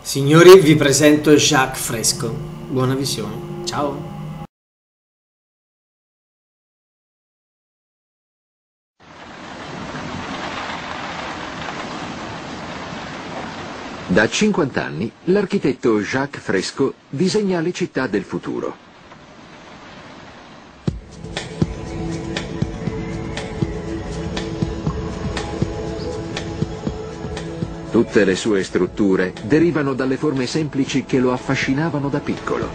Signori, vi presento Jacques Fresco. Buona visione. Ciao. Da 50 anni l'architetto Jacques Fresco disegna le città del futuro. Tutte le sue strutture derivano dalle forme semplici che lo affascinavano da piccolo.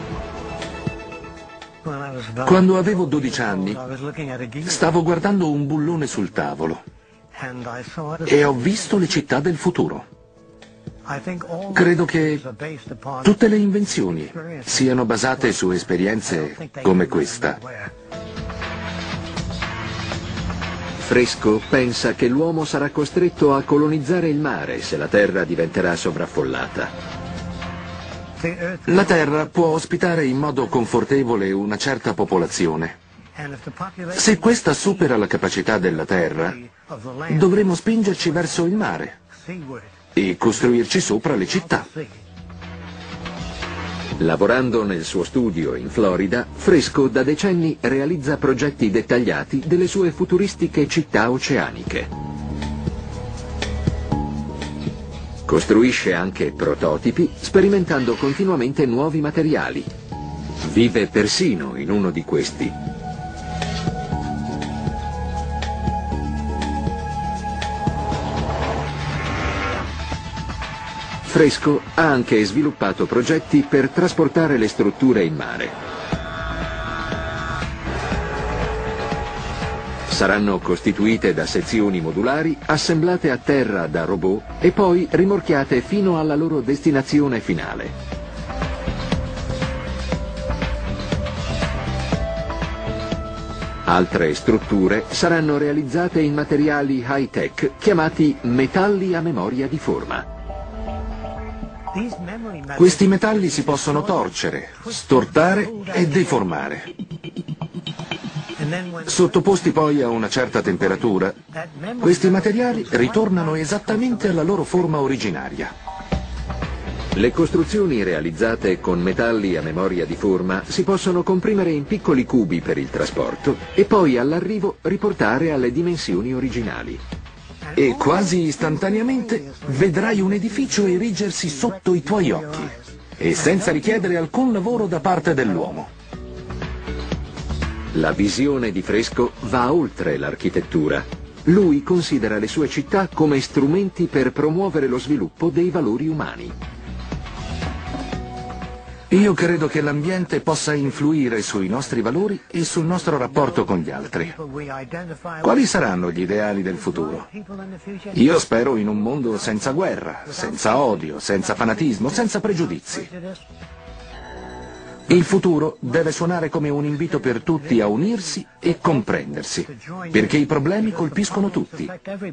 Quando avevo 12 anni, stavo guardando un bullone sul tavolo e ho visto le città del futuro. Credo che tutte le invenzioni siano basate su esperienze come questa. Fresco pensa che l'uomo sarà costretto a colonizzare il mare se la Terra diventerà sovraffollata. La Terra può ospitare in modo confortevole una certa popolazione. Se questa supera la capacità della Terra, dovremo spingerci verso il mare e costruirci sopra le città. Lavorando nel suo studio in Florida, Fresco da decenni realizza progetti dettagliati delle sue futuristiche città oceaniche. Costruisce anche prototipi, sperimentando continuamente nuovi materiali. Vive persino in uno di questi. Fresco ha anche sviluppato progetti per trasportare le strutture in mare. Saranno costituite da sezioni modulari assemblate a terra da robot e poi rimorchiate fino alla loro destinazione finale. Altre strutture saranno realizzate in materiali high-tech chiamati metalli a memoria di forma. Questi metalli si possono torcere, stortare e deformare. Sottoposti poi a una certa temperatura, questi materiali ritornano esattamente alla loro forma originaria. Le costruzioni realizzate con metalli a memoria di forma si possono comprimere in piccoli cubi per il trasporto e poi all'arrivo riportare alle dimensioni originali. E quasi istantaneamente vedrai un edificio erigersi sotto i tuoi occhi e senza richiedere alcun lavoro da parte dell'uomo. La visione di Fresco va oltre l'architettura. Lui considera le sue città come strumenti per promuovere lo sviluppo dei valori umani. Io credo che l'ambiente possa influire sui nostri valori e sul nostro rapporto con gli altri. Quali saranno gli ideali del futuro? Io spero in un mondo senza guerra, senza odio, senza fanatismo, senza pregiudizi. Il futuro deve suonare come un invito per tutti a unirsi e comprendersi, perché i problemi colpiscono tutti.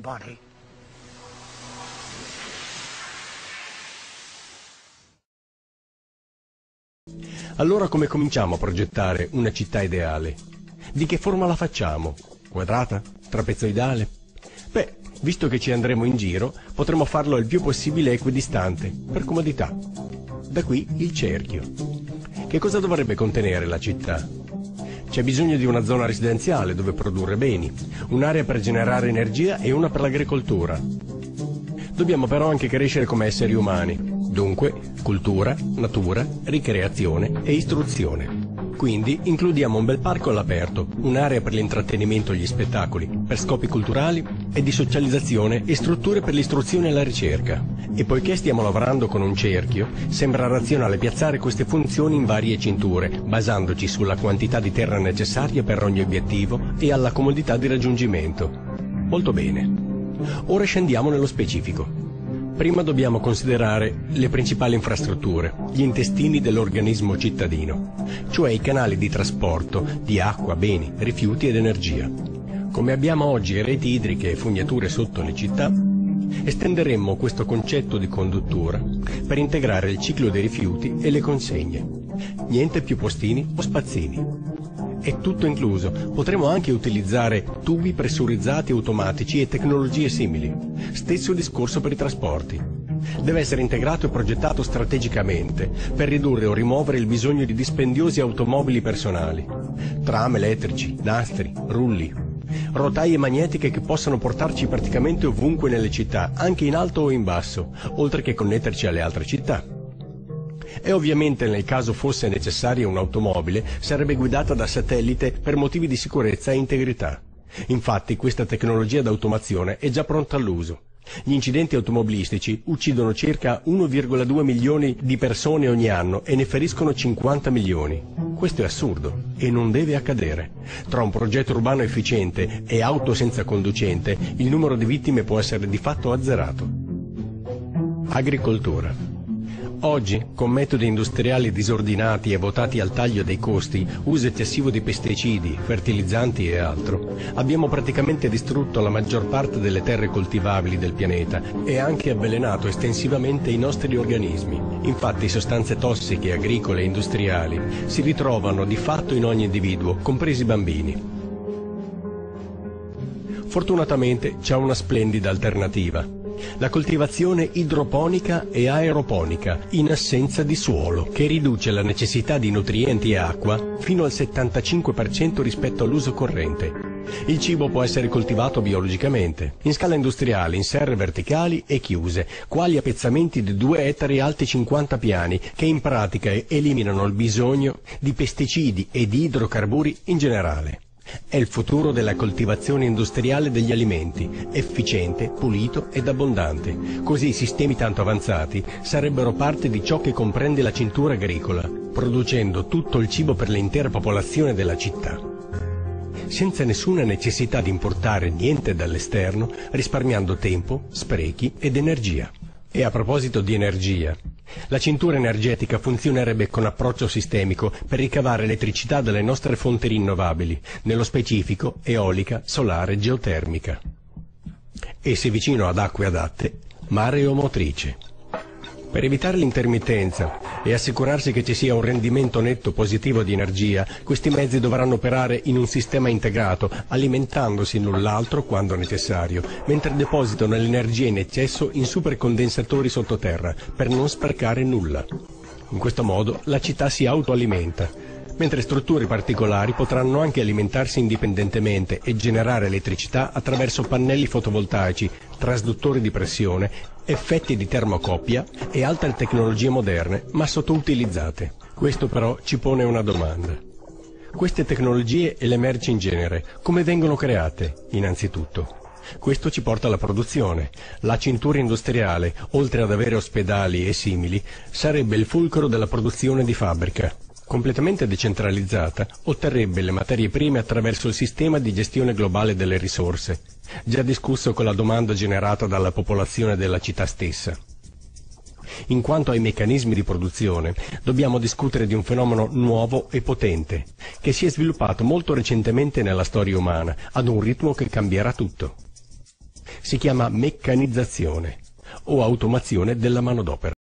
Allora come cominciamo a progettare una città ideale? Di che forma la facciamo? Quadrata? Trapezoidale? Beh, visto che ci andremo in giro, potremo farlo il più possibile equidistante, per comodità. Da qui il cerchio. Che cosa dovrebbe contenere la città? C'è bisogno di una zona residenziale dove produrre beni, un'area per generare energia e una per l'agricoltura. Dobbiamo però anche crescere come esseri umani. Dunque, cultura, natura, ricreazione e istruzione. Quindi includiamo un bel parco all'aperto, un'area per l'intrattenimento e gli spettacoli, per scopi culturali e di socializzazione e strutture per l'istruzione e la ricerca. E poiché stiamo lavorando con un cerchio, sembra razionale piazzare queste funzioni in varie cinture, basandoci sulla quantità di terra necessaria per ogni obiettivo e alla comodità di raggiungimento. Molto bene. Ora scendiamo nello specifico. Prima dobbiamo considerare le principali infrastrutture, gli intestini dell'organismo cittadino, cioè i canali di trasporto di acqua, beni, rifiuti ed energia. Come abbiamo oggi reti idriche e fognature sotto le città, estenderemmo questo concetto di conduttura per integrare il ciclo dei rifiuti e le consegne. Niente più postini o spazzini. È tutto incluso. Potremo anche utilizzare tubi pressurizzati automatici e tecnologie simili. Stesso discorso per i trasporti. deve essere integrato e progettato strategicamente per ridurre o rimuovere il bisogno di dispendiosi automobili personali, tram elettrici, nastri, rulli, rotaie magnetiche che possano portarci praticamente ovunque nelle città, anche in alto o in basso, oltre che connetterci alle altre città. E ovviamente nel caso fosse necessaria un'automobile sarebbe guidata da satellite per motivi di sicurezza e integrità. Infatti questa tecnologia d'automazione è già pronta all'uso. Gli incidenti automobilistici uccidono circa 1,2 milioni di persone ogni anno e ne feriscono 50 milioni. Questo è assurdo e non deve accadere. Tra un progetto urbano efficiente e auto senza conducente, il numero di vittime può essere di fatto azzerato. Agricoltura. Oggi, con metodi industriali disordinati e votati al taglio dei costi, uso eccessivo di pesticidi, fertilizzanti e altro, abbiamo praticamente distrutto la maggior parte delle terre coltivabili del pianeta e anche avvelenato estensivamente i nostri organismi. Infatti sostanze tossiche, agricole e industriali si ritrovano di fatto in ogni individuo, compresi i bambini. Fortunatamente c'è una splendida alternativa. La coltivazione idroponica e aeroponica in assenza di suolo, che riduce la necessità di nutrienti e acqua fino al 75% rispetto all'uso corrente. Il cibo può essere coltivato biologicamente, in scala industriale, in serre verticali e chiuse, quali appezzamenti di 2 ettari alti 50 piani, che in pratica eliminano il bisogno di pesticidi e di idrocarburi in generale. È il futuro della coltivazione industriale degli alimenti, efficiente, pulito ed abbondante. Così i sistemi tanto avanzati sarebbero parte di ciò che comprende la cintura agricola, producendo tutto il cibo per l'intera popolazione della città, senza nessuna necessità di importare niente dall'esterno, risparmiando tempo, sprechi ed energia. E a proposito di energia, la cintura energetica funzionerebbe con approccio sistemico per ricavare elettricità dalle nostre fonti rinnovabili, nello specifico eolica, solare, geotermica. E se vicino ad acque adatte, mareomotrice. Per evitare l'intermittenza e assicurarsi che ci sia un rendimento netto positivo di energia, questi mezzi dovranno operare in un sistema integrato, alimentandosi l'un l'altro quando necessario, mentre depositano l'energia in eccesso in supercondensatori sottoterra, per non sprecare nulla. In questo modo la città si autoalimenta, mentre strutture particolari potranno anche alimentarsi indipendentemente e generare elettricità attraverso pannelli fotovoltaici, trasduttori di pressione, effetti di termocoppia e altre tecnologie moderne, ma sottoutilizzate. Questo però ci pone una domanda. Queste tecnologie e le merci in genere, come vengono create, innanzitutto? Questo ci porta alla produzione. La cintura industriale, oltre ad avere ospedali e simili, sarebbe il fulcro della produzione di fabbrica. Completamente decentralizzata, otterrebbe le materie prime attraverso il sistema di gestione globale delle risorse, già discusso con la domanda generata dalla popolazione della città stessa. In quanto ai meccanismi di produzione, dobbiamo discutere di un fenomeno nuovo e potente, che si è sviluppato molto recentemente nella storia umana, ad un ritmo che cambierà tutto. Si chiama meccanizzazione o automazione della manodopera.